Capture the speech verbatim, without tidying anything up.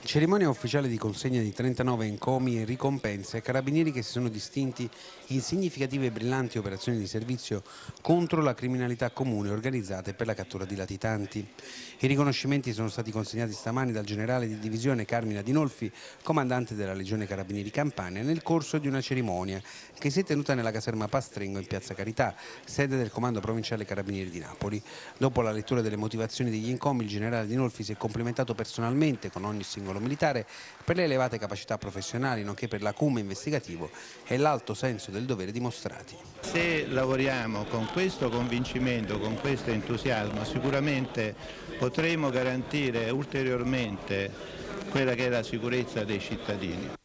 Cerimonia ufficiale di consegna di trentanove encomi e ricompense ai carabinieri che si sono distinti in significative e brillanti operazioni di servizio contro la criminalità comune organizzate per la cattura di latitanti. I riconoscimenti sono stati consegnati stamani dal generale di divisione Carmina Dinolfi, comandante della Legione Carabinieri Campania, nel corso di una cerimonia che si è tenuta nella caserma Pastrengo in Piazza Carità, sede del Comando Provinciale Carabinieri di Napoli. Dopo la lettura delle motivazioni degli encomi, il generale Dinolfi si è complimentato personalmente con ogni singolo militare per le elevate capacità professionali, nonché per l'acume investigativo e l'alto senso del dovere dimostrati. Se lavoriamo con questo convincimento, con questo entusiasmo, sicuramente potremo garantire ulteriormente quella che è la sicurezza dei cittadini.